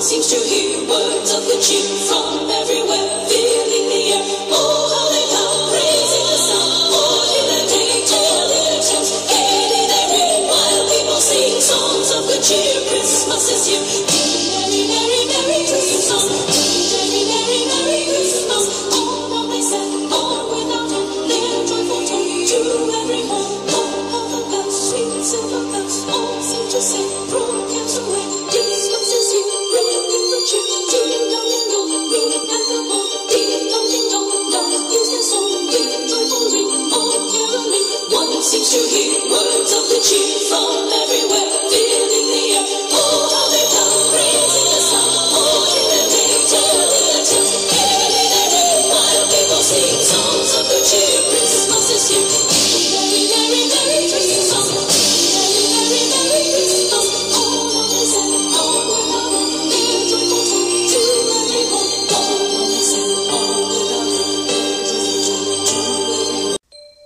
seems to hear words of good cheer from everywhere, filling the air. Oh, how they come, praising the sun. Oh, hear their day, telling their tales, gaiety they ring, while people sing songs of good cheer. Christmas is here. Merry, merry, merry Christmas. Merry, merry, merry Christmas. All now they said, all without him, their joyful tone to every home. Oh, how the bells, sweet silver bells, all seem to say, throw cares away. Christmas is here, bringing good cheer to young and old, meek and the bold. Ding dong, love is their song, with joyful ring, all caroling. One seems to hear words of good cheer from everywhere, filling the air. Oh, how they come, praising the sun. Oh, hear their day, telling their tales, gaiety they ring, while people sing songs of good cheer. Christmas is here. Merry, merry, merry Christmas. Merry, merry, merry Christmas. All now they said, all without him, their joyful tone to every home. All now they said, all without him, their joyful tone to every home.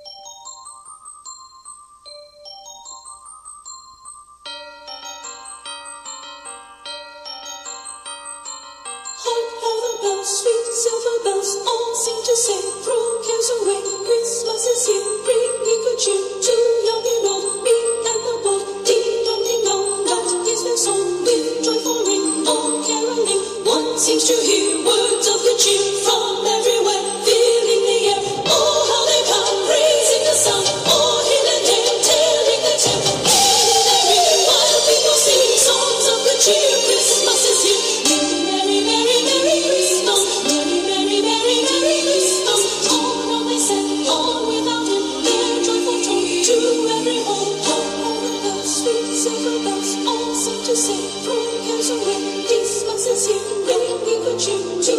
Hark how the bells, sweet silver bells, all seem to say, throw cares away. Christmas is here, bringing good cheer to young and old, meek and the bold. Ding dong, that is their song, with joyful ring, all caroling. One seems to hear words of good cheer from everywhere, filling the air. Oh, how they come, praising the sun. Oh, hear their day, telling their tale, gaiety they ring, while people sing songs of good cheer. Christmas is here. Merry, merry, merry Christmas. Merry, merry, merry, merry Christmas. All now they said, all without him, their joyful tone to every home. Hark how the bells, sweet silver bells, all seem to say, throw cares away. Christmas is here, bringing good cheer to